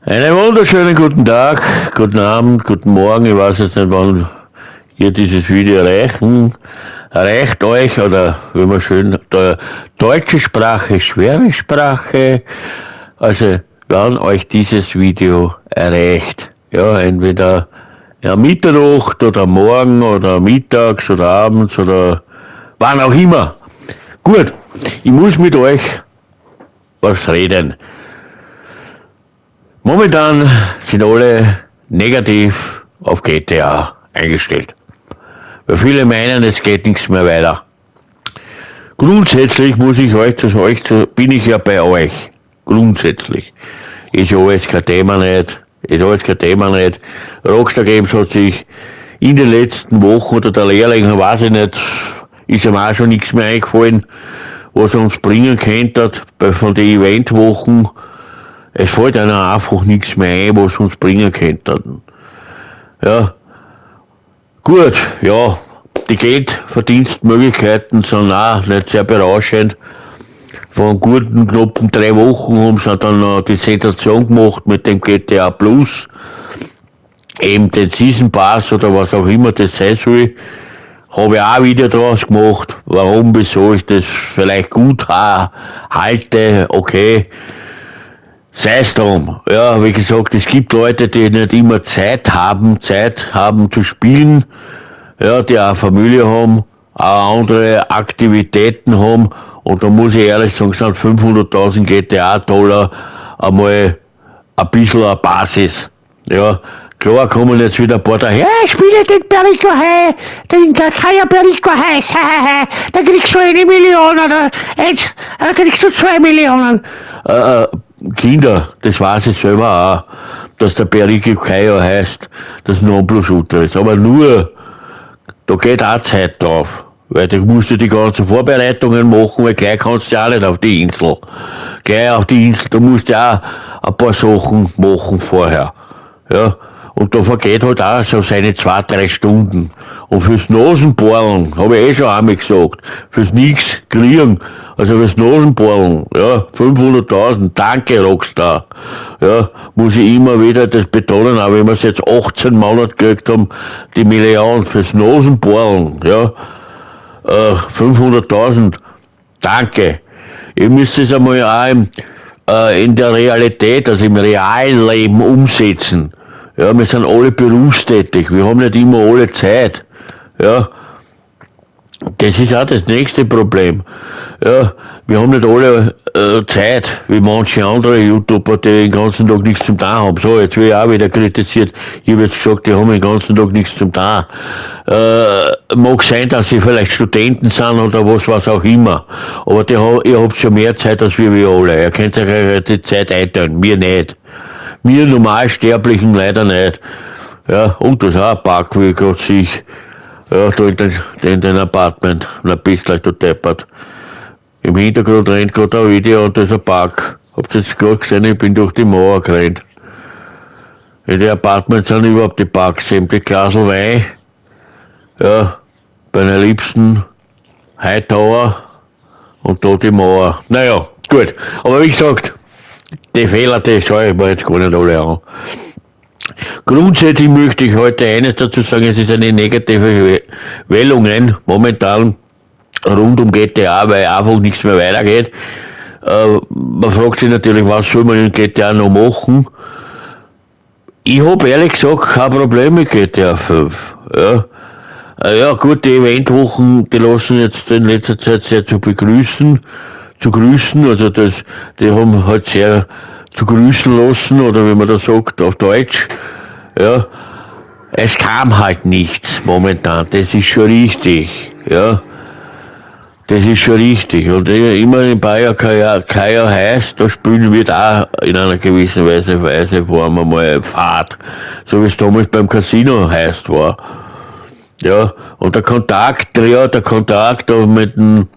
Einen wunderschönen guten Tag, guten Abend, guten Morgen. Ich weiß jetzt nicht, wann ihr dieses Video erreicht euch oder wie man schön, deutsche Sprache, schwere Sprache. Also, wann euch dieses Video erreicht. Ja, entweder Mitternacht oder morgen oder mittags oder abends oder wann auch immer. Gut, ich muss mit euch was reden. Momentan sind alle negativ auf GTA eingestellt. Weil viele meinen, es geht nichts mehr weiter. Grundsätzlich muss ich bin ich ja bei euch. Grundsätzlich. Ist ja alles kein Thema nicht. Rockstar Games hat sich in den letzten Wochen oder der Lehrling, weiß ich nicht, ist ihm auch schon nichts mehr eingefallen, was er uns bringen könnte, von den Eventwochen. Es fällt einem einfach nichts mehr ein, was uns bringen könnte. Ja. Gut, ja, die Geldverdienstmöglichkeiten sind auch nicht sehr berauschend. Von guten knappen 3 Wochen haben sie dann noch die Sensation gemacht mit dem GTA Plus. Eben den Season Pass oder was auch immer das sein soll. Habe ich auch wieder draus gemacht. Warum, wieso ich das vielleicht gut halte, okay. Sei es drum. Ja, wie gesagt, es gibt Leute, die nicht immer Zeit haben zu spielen, ja, die auch Familie haben, auch andere Aktivitäten haben, und da muss ich ehrlich sagen, sind 500.000 GTA-Dollar einmal ein bisschen eine Basis. Ja, klar kommen jetzt wieder ein paar daher, ich spiele den Perico High, den Kaya Perico High, da kriegst du 1 Million oder jetzt, da kriegst du 2 Millionen. Kinder, das weiß ich selber auch, dass der Perico Kaya heißt, das Nonplusultra ist. Aber nur, da geht auch Zeit drauf. Weil du musst ja die ganzen Vorbereitungen machen, weil gleich kannst du ja auch nicht auf die Insel. Du musst ja auch ein paar Sachen machen vorher. Ja. Und da vergeht halt auch so seine 2-3 Stunden. Und fürs Nasenbohren, habe ich schon einmal gesagt, fürs nix kriegen, also fürs Nasenbohren, ja, 500.000, danke Rockstar. Ja, muss ich immer wieder das betonen, auch wenn wir es jetzt 18 Monate gekriegt haben, die Million fürs Nasenbohren, ja, 500.000, danke. Ihr müsst es einmal auch in der Realität, also im realen Leben umsetzen. Ja, wir sind alle berufstätig, wir haben nicht immer alle Zeit. Ja, das ist auch das nächste Problem. Ja, wir haben nicht alle Zeit, wie manche andere YouTuber, die den ganzen Tag nichts zum Tun haben. So, jetzt werde ich auch wieder kritisiert. Ich habe jetzt gesagt, die haben den ganzen Tag nichts zum Tun. Mag sein, dass sie vielleicht Studenten sind oder was auch immer. Aber ihr habt schon mehr Zeit als wir alle. Ihr könnt euch die Zeit einteilen, wir nicht. Wir Normalsterblichen leider nicht. Ja, und das ist auch ein Park, wie ich gerade sehe. Ja, da in den Apartment. Na, bist gleich da deppert. Im Hintergrund rennt gerade ein Video und da ist ein Park. Habt ihr das gerade gesehen? Ich bin durch die Mauer gerannt. In den Apartments sind überhaupt die Parks, eben die Glasl Wein. Ja, bei einer liebsten Hightower und da die Mauer. Naja, gut. Aber wie gesagt, die Fehler, die schaue ich mir jetzt gar nicht alle an. Grundsätzlich möchte ich heute eines dazu sagen, es ist eine negative Wellungen momentan rund um GTA, weil einfach nichts mehr weitergeht. Man fragt sich natürlich, was soll man in GTA noch machen? Ich habe ehrlich gesagt kein Problem mit GTA 5. Ja. Ja gut, die Eventwochen, die lassen jetzt in letzter Zeit sehr zu grüßen, also die haben halt sehr zu grüßen lassen, oder wie man das sagt, auf Deutsch. Ja. Es kam halt nichts momentan, das ist schon richtig, ja. Das ist schon richtig. Und immer in Bayer Kaya heißt, da spielen wir da in einer gewissen Weise Form einmal Fahrt. So wie es damals beim Casino heißt war. Ja, und der Kontakt da mit dem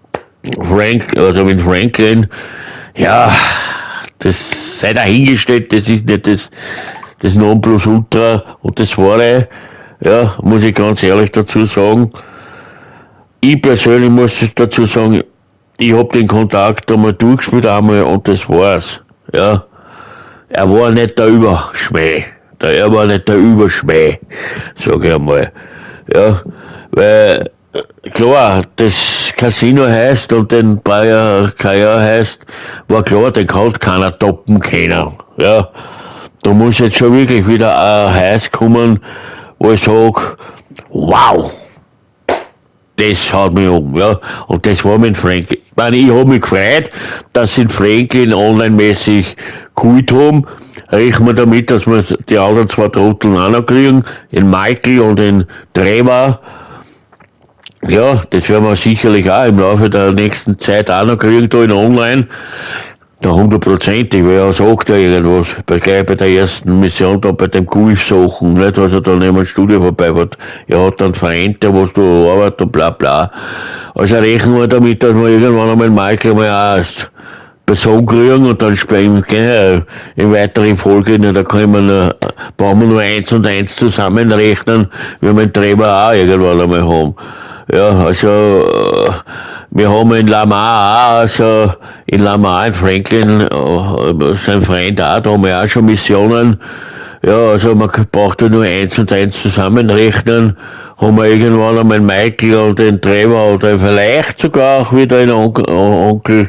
Franklin, ja, das sei dahingestellt, das ist nicht das Nonplusultra und das Wahre, ja, muss ich ganz ehrlich dazu sagen. Ich persönlich muss dazu sagen, ich habe den Kontakt einmal durchgespielt und das war's. Ja. er war nicht der Überschmäh. Er war nicht der Überschmäh, sag ich einmal. Ja, weil, klar, das Casino heißt und den Bayer Kaya heißt, war klar, den kann keiner toppen können. Ja, da muss jetzt schon wirklich wieder ein Heiß kommen, wo ich sag, wow, das haut mich um, ja. Und das war mit Franklin. Ich meine, ich hab mich gefreut, dass sie in Franklin online-mäßig geholt haben. Rechnen wir damit, dass wir die anderen zwei Trotteln auch noch kriegen, den Michael und den Trevor. Ja, das werden wir sicherlich auch im Laufe der nächsten Zeit auch noch kriegen, da in online. Da 100%ig, weil er sagt ja irgendwas, gleich bei der ersten Mission da bei dem Golf-Sachen, nicht, als er dann neben dem Studio vorbeifährt. Er hat dann Vereint, was da arbeitet und bla bla. Also rechnen wir damit, dass wir irgendwann einmal Michael mal auch als Person kriegen und dann sprechen wir in weiteren Folgen, da brauchen wir nur 1 und 1 zusammenrechnen, wie wir den Treiber auch irgendwann einmal haben. Ja, also, wir haben in Lamar auch, also, in Lamar, in Franklin, sein Freund auch, da haben wir auch schon Missionen. Ja, also, man braucht ja nur 1 und 1 zusammenrechnen. Haben wir irgendwann einmal Michael und den Trevor oder vielleicht sogar auch wieder einen Onkel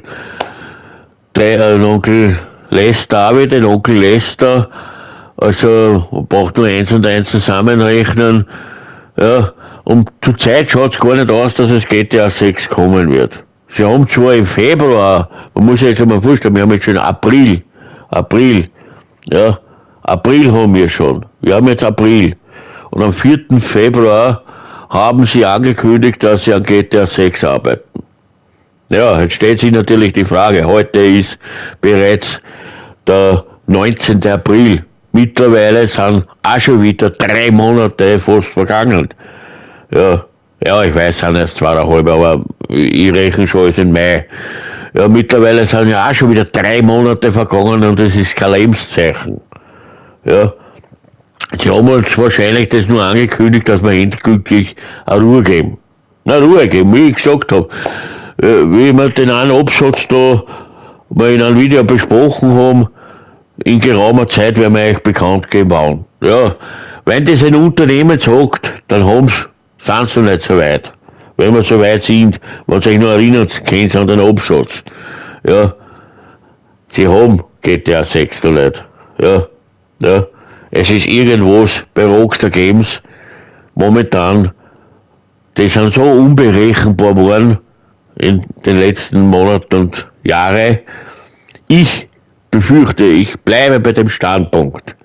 Lester, auch wieder den Onkel Lester. Also, man braucht nur 1 und 1 zusammenrechnen. Ja, und zur Zeit schaut es gar nicht aus, dass es GTA 6 kommen wird. Sie haben zwar im Februar, man muss sich jetzt einmal vorstellen, wir haben jetzt schon April, ja, April haben wir schon. Wir haben jetzt April. Und am 4. Februar haben sie angekündigt, dass sie an GTA 6 arbeiten. Ja, jetzt stellt sich natürlich die Frage, heute ist bereits der 19. April. Mittlerweile sind auch schon wieder 3 Monate fast vergangen. Ja, ich weiß, es sind erst 2,5, aber ich rechne schon als in Mai. Ja, mittlerweile sind ja auch schon wieder 3 Monate vergangen und das ist kein Lebenszeichen. Ja, sie haben uns wahrscheinlich das nur angekündigt, dass wir endgültig eine Ruhe geben. Na, Ruhe geben, wie ich gesagt habe. Wie wir den einen Absatz da mal in einem Video besprochen haben, in geraumer Zeit werden wir euch bekannt geben wollen. Ja, wenn das ein Unternehmen sagt, dann sind sie noch nicht so weit. Wenn wir so weit sind, wenn ihr euch noch erinnert, kennt ihr an den Absatz. Ja, sie haben GTA 6 noch nicht. Ja, es ist irgendwas bei Rockstar Games momentan, die sind so unberechenbar geworden in den letzten Monaten und Jahren. Ich befürchte, ich bleibe bei dem Standpunkt.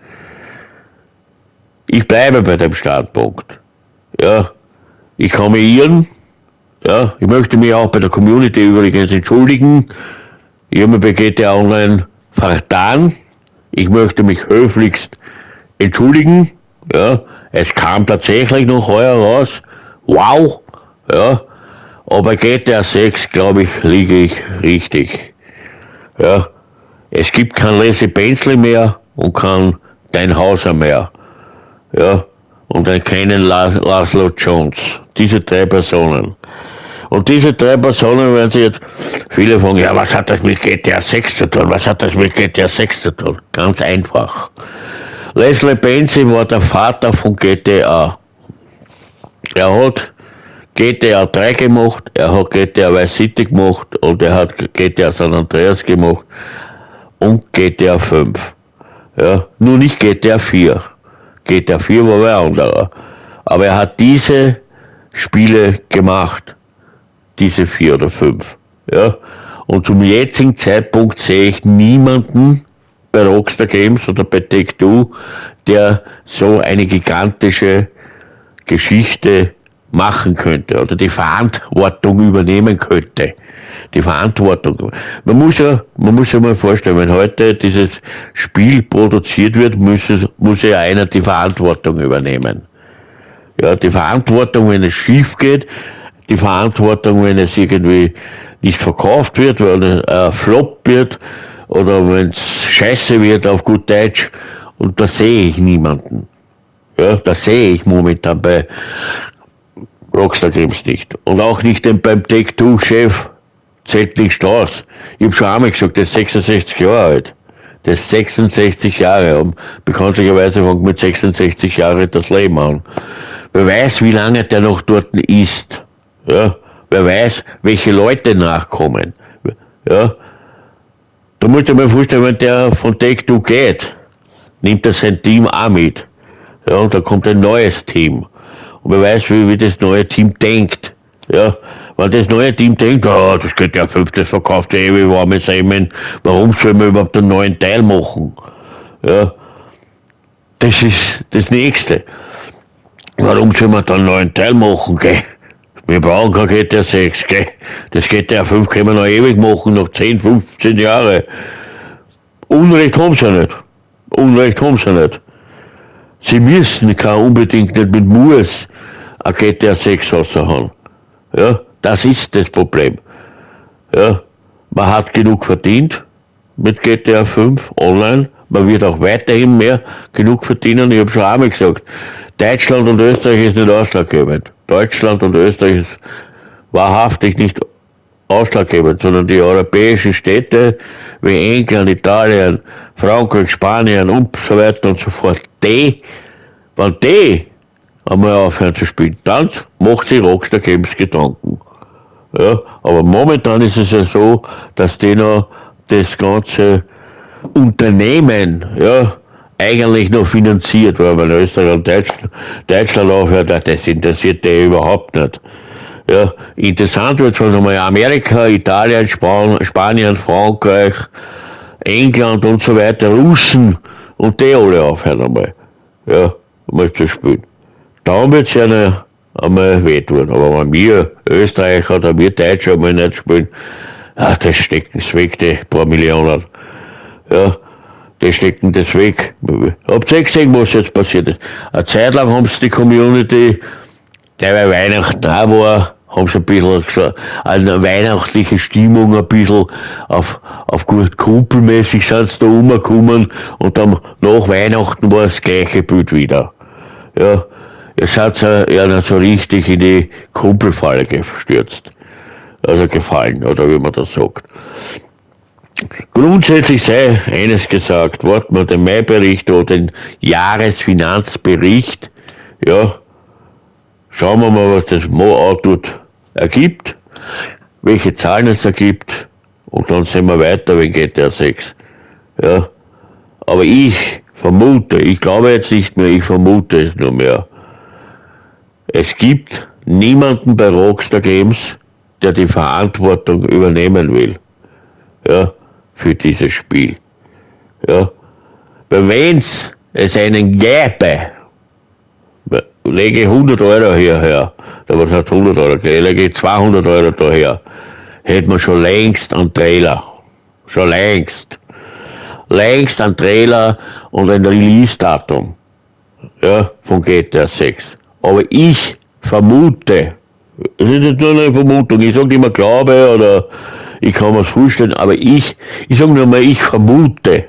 Ja, ich kann mich irren. Ja, ich möchte mich auch bei der Community übrigens entschuldigen. Ich habe mich bei GTA Online vertan. Ich möchte mich höflichst entschuldigen. Ja, es kam tatsächlich noch heuer raus. Wow. Ja, aber GTA 6, glaube ich, liege ich richtig. Ja, es gibt kein Lazy Bensley mehr und kein Dein Hauser mehr. Ja, und keinen Laszlo Jones. Diese 3 Personen. Und diese 3 Personen werden sich jetzt viele fragen, ja, was hat das mit GTA 6 zu tun? Ganz einfach. Leslie Benson war der Vater von GTA. Er hat GTA 3 gemacht, er hat GTA Vice City gemacht und er hat GTA San Andreas gemacht und GTA 5. Ja, nur nicht GTA 4. GTA 4 war ein anderer. Aber er hat diese Spiele gemacht. Diese 4 oder 5. Ja. Und zum jetzigen Zeitpunkt sehe ich niemanden bei Rockstar Games oder bei Take-Two, der so eine gigantische Geschichte machen könnte oder die Verantwortung übernehmen könnte. Die Verantwortung. Man muss ja mal vorstellen, wenn heute dieses Spiel produziert wird, muss ja einer die Verantwortung übernehmen. Ja, die Verantwortung, wenn es schief geht, die Verantwortung, wenn es irgendwie nicht verkauft wird, weil es Flop wird oder wenn es scheiße wird auf gut Deutsch. Und da sehe ich niemanden. Ja, da sehe ich momentan bei Rockstar Games nicht. Und auch nicht beim Take-Two-Chef Zettel Strauß. Ich habe schon einmal gesagt, der ist 66 Jahre alt. Das ist 66 Jahre und bekanntlicherweise fängt mit 66 Jahren das Leben an. Wer weiß, wie lange der noch dort ist. Ja? Wer weiß, welche Leute nachkommen. Ja? Da musst du dir mal vorstellen, wenn der von Take-Two geht, nimmt er sein Team auch mit. Ja, und da kommt ein neues Team. Und wer weiß, wie das neue Team denkt. Ja, wenn das neue Team denkt, oh, das geht ja 5, das verkauft ja ewig warme Semmeln, warum sollen wir überhaupt einen neuen Teil machen? Ja, das ist das Nächste. Warum sollen wir dann einen neuen Teil machen, gell? Wir brauchen kein GTA 6, gell? Das GTA 5 können wir noch ewig machen, noch 10, 15 Jahre. Unrecht haben sie nicht. Unrecht haben sie nicht. Sie müssen kein unbedingt nicht mit Muss ein GTA 6 raushauen. Ja, das ist das Problem. Ja, man hat genug verdient mit GTA 5 online. Man wird auch weiterhin mehr genug verdienen. Ich habe schon einmal gesagt, Deutschland und Österreich ist nicht ausschlaggebend. Deutschland und Österreich ist wahrhaftig nicht ausschlaggebend, sondern die europäischen Städte wie England, Italien, Frankreich, Spanien und so weiter und so fort. Wenn die einmal aufhören zu spielen, dann macht sich Rockstar Games Gedanken. Ja, aber momentan ist es ja so, dass die noch das ganze Unternehmen, ja, eigentlich noch finanziert, weil wenn Österreich und Deutschland aufhört, das interessiert die überhaupt nicht. Ja, interessant wird es einmal Amerika, Italien, Spanien, Frankreich, England und so weiter, Russen und die alle aufhören einmal. Ja, mal zu spielen. Dann wird es ja einmal wehtun. Aber wenn wir Österreicher oder wir Deutsche einmal nicht spielen, ach, das stecken es weg, die paar Millionen. Ja, die stecken das weg. Habt ihr gesehen, was jetzt passiert ist? Eine Zeit lang haben sie die Community, der bei Weihnachten auch war, haben sie ein bisschen gesagt, eine weihnachtliche Stimmung ein bisschen auf gut kumpelmäßig sind sie da rumgekommen und dann nach Weihnachten war das gleiche Bild wieder. Ja, jetzt hat ja nicht so richtig in die Kumpelfalle gestürzt. Also gefallen, oder wie man das sagt. Grundsätzlich sei eines gesagt, warten wir den Mai-Bericht oder den Jahresfinanzbericht, ja, schauen wir mal, was das Mo-Output ergibt, welche Zahlen es ergibt und dann sehen wir weiter wegen GTA 6. Ja, aber ich vermute, ich glaube jetzt nicht mehr, ich vermute es nur mehr. Es gibt niemanden bei Rockstar Games, der die Verantwortung übernehmen will. Ja, für dieses Spiel. Ja, weil wenn's es einen gäbe, lege 100 Euro hierher, da was heißt 100 Euro, lege 200 Euro daher, hätte man schon längst einen Trailer. Schon längst. Längst einen Trailer und ein Release-Datum, ja, von GTA 6. Aber ich vermute, es ist nicht nur eine Vermutung, ich sage nicht mehr glaube oder ich kann mir's vorstellen, aber ich sage nur mal, ich vermute,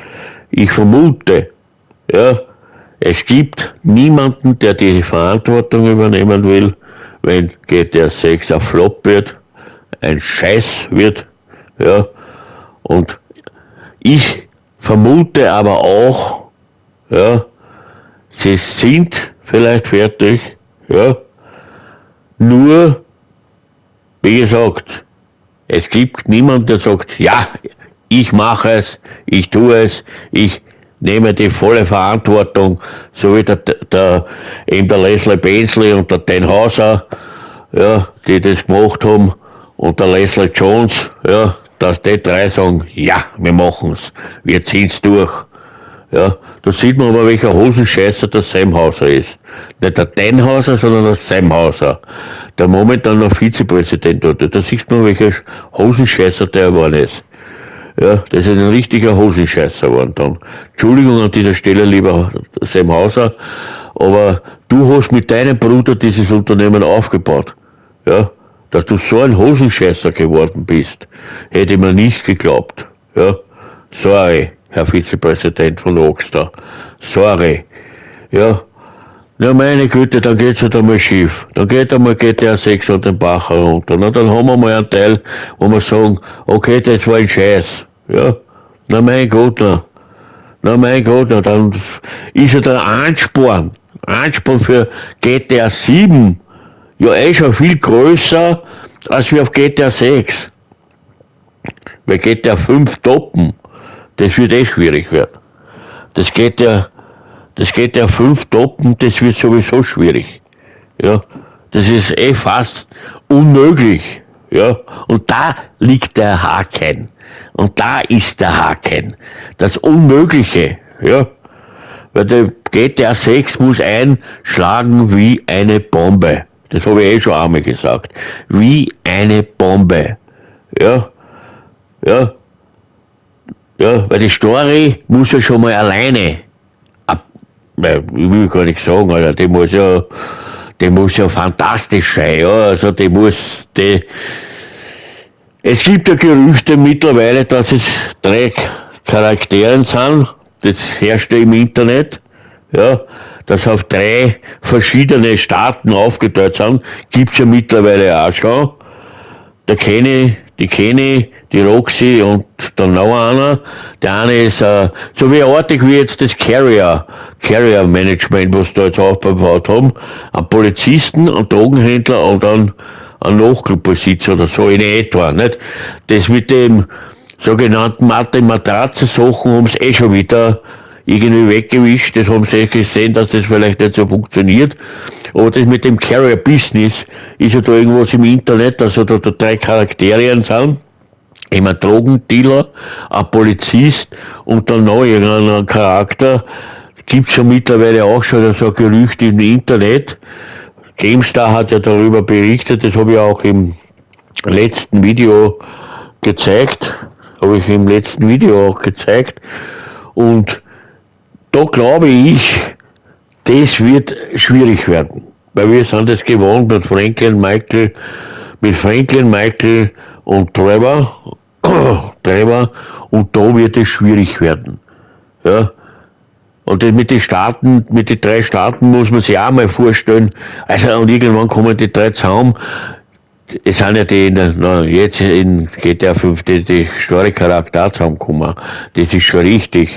ja, es gibt niemanden, der die Verantwortung übernehmen will, wenn GTA 6 ein Flop wird, ein Scheiß wird, ja, und ich vermute aber auch, ja, sie sind vielleicht fertig, ja, nur, wie gesagt, es gibt niemanden, der sagt, ja, ich mache es, ich tue es, ich nehme die volle Verantwortung, so wie der Leslie Bensley und der Dan Houser, ja, die das gemacht haben, und der Leslie Jones, ja, dass die drei sagen, ja, wir machen's, wir ziehen's durch. Ja, da sieht man aber, welcher Hosenscheißer der Sam Houser ist. Nicht der Dan Houser, sondern der Sam Houser, der momentan noch Vizepräsident dort. Da sieht man, welcher Hosenscheißer der geworden ist. Ja, das ist ein richtiger Hosenscheißer geworden dann. Entschuldigung an dieser Stelle, lieber Sam Houser, aber du hast mit deinem Bruder dieses Unternehmen aufgebaut. Ja, dass du so ein Hosenscheißer geworden bist, hätte ich mir nicht geglaubt. Ja, sorry, Herr Vizepräsident von Rockstar. Sorry. Ja, na meine Güte, dann geht's halt einmal schief. Dann geht einmal GTA 6 an den Bach herunter. Na, dann haben wir mal einen Teil, wo wir sagen, okay, das war ein Scheiß. Ja, Na mein Gott, dann ist ja der Ansporn für GTA 7 ja schon viel größer als wir auf GTA 6. Weil GTA 5 toppen, das wird schwierig werden. Das GTA 5 toppen, das wird sowieso schwierig. Ja, das ist fast unmöglich. Ja, und da liegt der Haken. Und da ist der Haken. Das Unmögliche. Ja, weil der GTA 6 muss einschlagen wie eine Bombe. Das habe ich schon einmal gesagt. Wie eine Bombe. Ja, weil die Story muss ja schon mal alleine ich will gar nicht sagen, Alter, die muss ja fantastisch sein, ja, also es gibt ja Gerüchte mittlerweile, dass es 3 Charakteren sind, das herrscht ja im Internet, ja, dass auf 3 verschiedene Staaten aufgeteilt sind, gibt's ja mittlerweile auch schon, die Kenny, die Roxy und dann noch einer. Der eine ist so wie artig wie jetzt das Carrier Management, was da jetzt aufgebaut haben. Ein Polizisten, ein Drogenhändler und einen Nachtclubbesitzer oder so in etwa. Nicht? Das mit dem sogenannten Matratzensachen haben sie schon wieder irgendwie weggewischt. Das haben sie gesehen, dass das vielleicht nicht so funktioniert. Aber das mit dem Carrier-Business ist ja da irgendwas im Internet, also da 3 Charaktere sind. Eben ein Drogendealer, ein Polizist und dann noch irgendein Charakter. Gibt's ja mittlerweile auch schon so ein Gerücht im Internet. GameStar hat ja darüber berichtet, das habe ich auch im letzten Video gezeigt. Und da glaube ich, das wird schwierig werden. Weil wir sind es gewohnt mit Franklin, Michael und Trevor, und da wird es schwierig werden. Ja. Und das mit den 3 Staaten muss man sich auch mal vorstellen. Also, und irgendwann kommen die 3 zusammen. Es sind ja jetzt in GTA 5 die Story-Charakter zusammengekommen. Das ist schon richtig.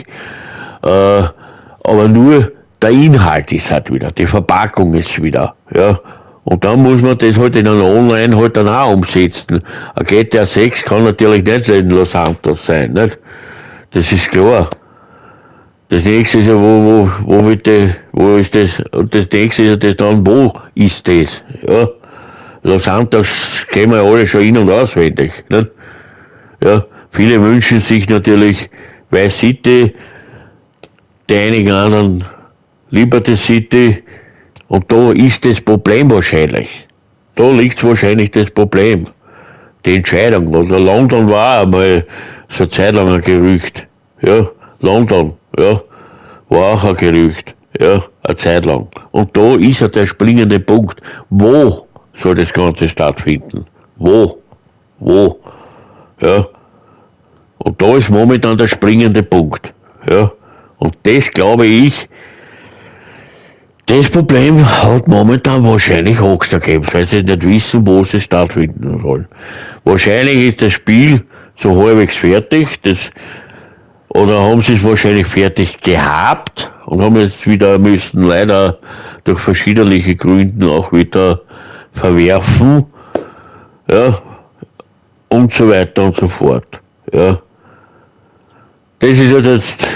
Aber nur der Inhalt ist halt wieder, die Verpackung ist wieder, ja. Und dann muss man das halt in einer Online halt dann auch umsetzen. Ein GTA 6 kann natürlich nicht in Los Santos sein, nicht? Das ist klar. Das nächste ist ja, wo ist das? Und das nächste ist ja das dann, wo ist das? Ja. Los Santos kennen wir ja alle schon in- und auswendig, nicht? Ja. Viele wünschen sich natürlich Vice City, die einigen anderen Liberty City, und da ist das Problem wahrscheinlich. Da liegt wahrscheinlich das Problem. Die Entscheidung. Also London war einmal so eine Zeit lang ein Gerücht. Ja, London, ja, war auch ein Gerücht. Ja, eine Zeit lang. Und da ist ja der springende Punkt. Wo soll das Ganze stattfinden? Wo? Ja. Und da ist momentan der springende Punkt. Ja. Und das glaube ich, das Problem hat momentan wahrscheinlich Rockstar Games, weil sie nicht wissen, wo sie stattfinden sollen. Wahrscheinlich ist das Spiel so halbwegs fertig, oder haben sie es wahrscheinlich fertig gehabt und haben jetzt wieder müssen leider durch verschiedene Gründe auch wieder verwerfen, ja, und so weiter und so fort, ja. Das ist ja jetzt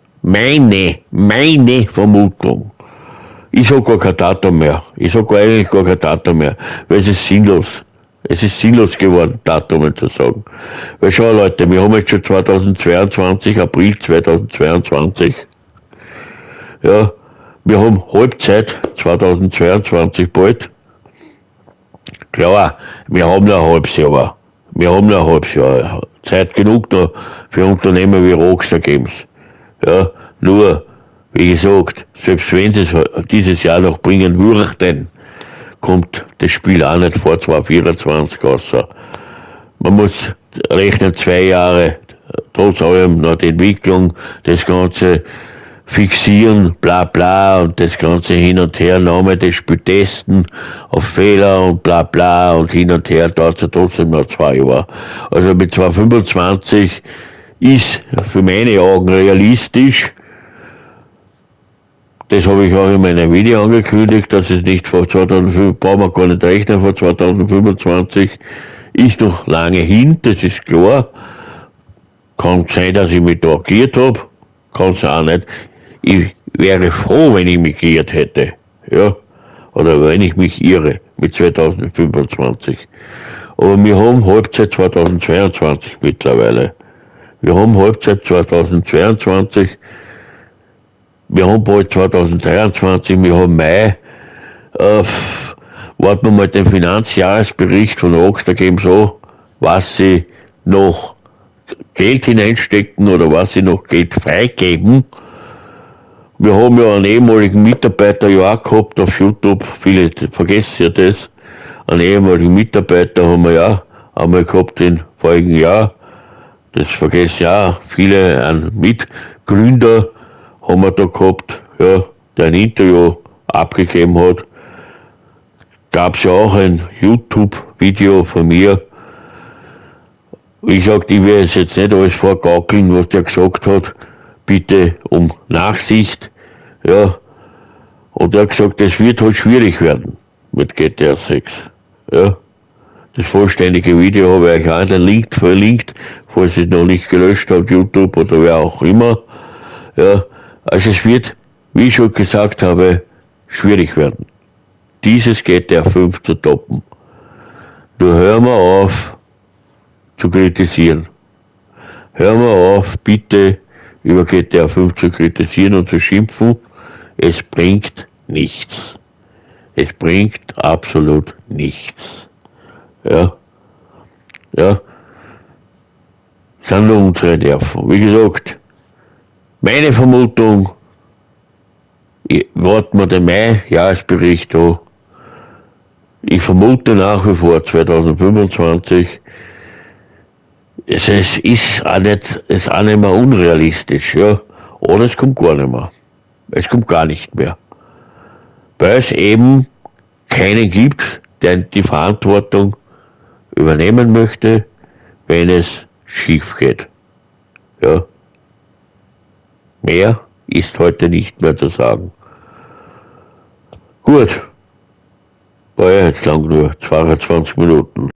meine Vermutung. Ich sag gar kein Datum mehr. Weil es ist sinnlos. Es ist sinnlos geworden, Datumen zu sagen. Weil schau Leute, wir haben jetzt schon 2022, April 2022. Ja, wir haben Halbzeit 2022 bald. Klar, wir haben noch ein halbes Jahr. Zeit genug noch für Unternehmen wie Rockstar Games. Ja, nur, wie gesagt, selbst wenn sie es dieses Jahr noch bringen würden, kommt das Spiel auch nicht vor 2024 außer. Man muss rechnen 2 Jahre, trotz allem noch die Entwicklung, das Ganze fixieren, bla bla, und das Ganze hin und her, nochmal das Spiel testen auf Fehler und bla bla und hin und her, dauert es ja trotzdem noch 2 Jahre. Also mit 2025 ist für meine Augen realistisch. Das habe ich auch in meinem Video angekündigt, dass es nicht vor 2005, brauchen wir gar nicht rechnen, vor 2025 ist noch lange hin, das ist klar. Kann sein, dass ich mich da geirrt habe, kann es auch nicht. Ich wäre froh, wenn ich mich geirrt hätte, ja, oder wenn ich mich irre mit 2025. Aber wir haben Halbzeit 2022 mittlerweile. Wir haben Halbzeit 2022. Wir haben bald 2023, wir haben Mai. Warten wir mal den Finanzjahresbericht von Rockstar Games an, was sie noch Geld hineinstecken oder was sie noch Geld freigeben. Wir haben ja einen ehemaligen Mitarbeiter ja auch gehabt auf YouTube, viele vergessen ja das. Einen ehemaligen Mitarbeiter haben wir ja einmal gehabt im vorigen Jahr. Das vergessen ja auch viele, einen Mitgründer haben wir da gehabt, ja, der ein Interview abgegeben hat. Gab es ja auch ein YouTube-Video von mir. Ich sag, ich will jetzt nicht alles vorgaukeln, was der gesagt hat. Bitte um Nachsicht. Ja. Und er hat gesagt, es wird halt schwierig werden mit GTA 6. Ja. Das vollständige Video habe ich euch auch den Link verlinkt, falls ihr es noch nicht gelöscht habt, YouTube oder wer auch immer. Ja. Also es wird, wie ich schon gesagt habe, schwierig werden, dieses GTA 5 zu toppen. Nur hör mal auf zu kritisieren. Hör mal auf, bitte über GTA 5 zu kritisieren und zu schimpfen. Es bringt nichts. Es bringt absolut nichts. Ja. Ja. Das sind nur unsere Nerven. Wie gesagt, meine Vermutung, warten wir den Mai-Jahresbericht an. Ich vermute nach wie vor 2025. Es ist auch nicht mehr unrealistisch, ja. Oder es kommt gar nicht mehr. Es kommt gar nicht mehr. Weil es eben keinen gibt, der die Verantwortung übernehmen möchte, wenn es schief geht. Ja. Mehr ist heute nicht mehr zu sagen. Gut, war ja jetzt lang nur 22 Minuten.